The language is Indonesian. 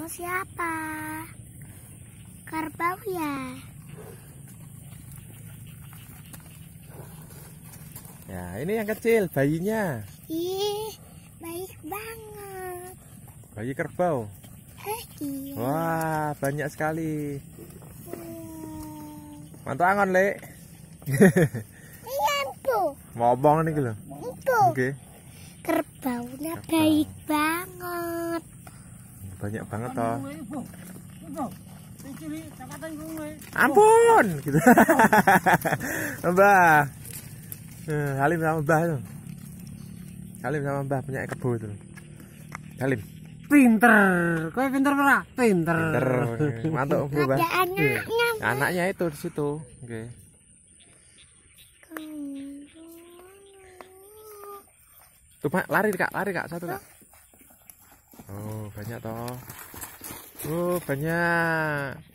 Kamu siapa? Kerbau ya? Ya, ini yang kecil, bayinya. Ih, baik banget. Bayi kerbau. Iya. Wah, banyak sekali. Mantap angon, Lek. Iya, tuh. Ngomong nih lho. Itu. Oke. Kerbaunya baik banget. Banyak banget toh. Ampun, gitu. Mbah. Halim sama Mbah itu. Halim sama Mbah punya kebo itu. Halim. Pinter, kowe pinter ora? Pinter. Pinter. Mantap, Mbah. Ada anaknya. Anaknya itu di situ. Oke. Tuh, Pak, lari Kak, satu Kak. Oh, banyak toh. Oh, banyak.